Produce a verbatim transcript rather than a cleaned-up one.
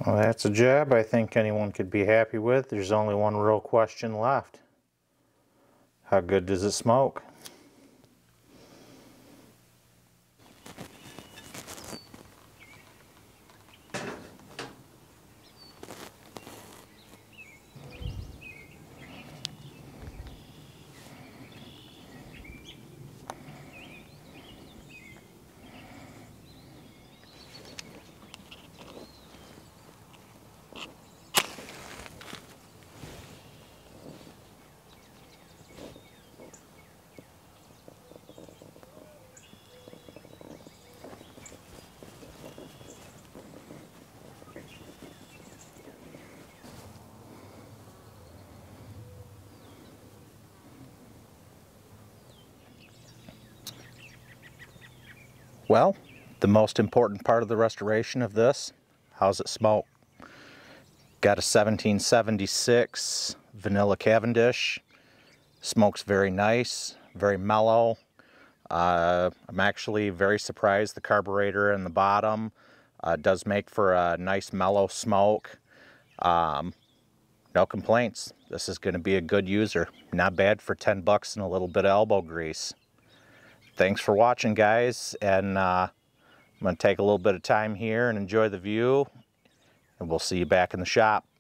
Well, that's a job I think anyone could be happy with. There's only one real question left. How good does it smoke? Well, the most important part of the restoration of this, how's it smoke? Got a seventeen seventy-six vanilla Cavendish. Smokes very nice, very mellow. Uh, I'm actually very surprised the carburetor in the bottom uh, does make for a nice mellow smoke. Um, no complaints. This is going to be a good user. Not bad for ten bucks and a little bit of elbow grease. Thanks for watching, guys, and uh, I'm going to take a little bit of time here and enjoy the view, and we'll see you back in the shop.